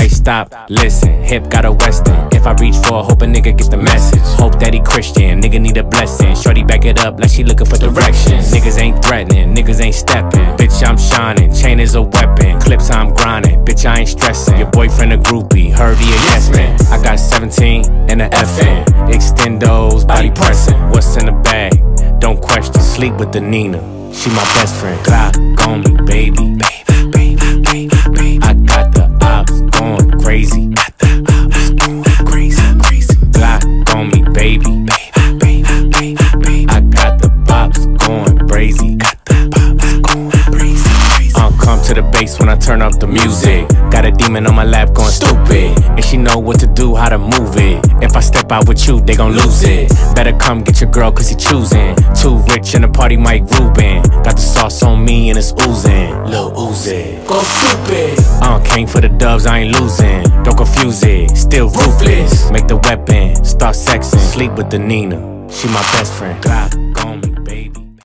Bitch, stop, listen, hip got a western. If I reach for, hope a nigga get the message. Hope that he Christian, nigga need a blessing. Shorty back it up like she looking for directions. Niggas ain't threatening, niggas ain't stepping. Bitch, I'm shining, chain is a weapon. Clips, I'm grinding, bitch, I ain't stressing. Your boyfriend a groupie, heard he a yes man. I got 17 and a FN. Extendos, body pressing. What's in the bag? Don't question, sleep with the Nina. She my best friend. Glock on me, baby. I got the ops going crazy. Glock on me, baby. I got the bops going crazy. Come to the bass when I turn up the music. Got a demon on my lap going stupid, and she know what to do, how to move it. If I step out with you, they gon' lose it. Better come get your girl cause he choosing. Too rich in the party, Mike Rubin. Got the sauce on me and it's oozing. Lil Uzi, go stupid. Came for the dubs, I ain't losing. Don't confuse it, still ruthless. Make the weapon, start sexing. Sleep with the Nina, she my best friend. Glock on me, baby.